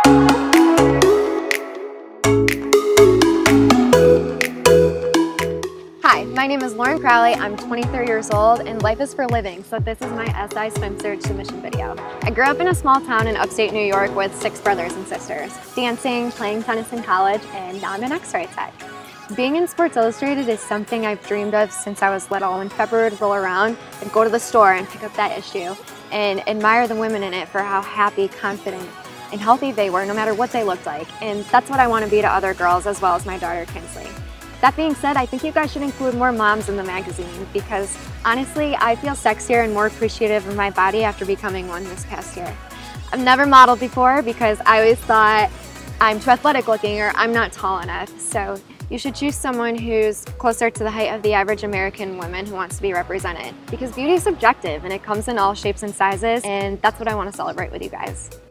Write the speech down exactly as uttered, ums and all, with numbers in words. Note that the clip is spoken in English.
Hi, my name is Lauren Crowley. I'm twenty-three years old and life is for living, so this is my S I Swim Surge submission video. I grew up in a small town in upstate New York with six brothers and sisters, dancing, playing tennis in college, and now I'm an X-ray tech. Being in Sports Illustrated is something I've dreamed of since I was little. When February would roll around, I'd go to the store and pick up that issue and admire the women in it for how happy, confident, and healthy they were no matter what they looked like. And that's what I want to be to other girls as well as my daughter Kinsley. That being said, I think you guys should include more moms in the magazine because honestly, I feel sexier and more appreciative of my body after becoming one this past year. I've never modeled before because I always thought I'm too athletic looking or I'm not tall enough. So you should choose someone who's closer to the height of the average American woman who wants to be represented. Because beauty is subjective and it comes in all shapes and sizes, and that's what I want to celebrate with you guys.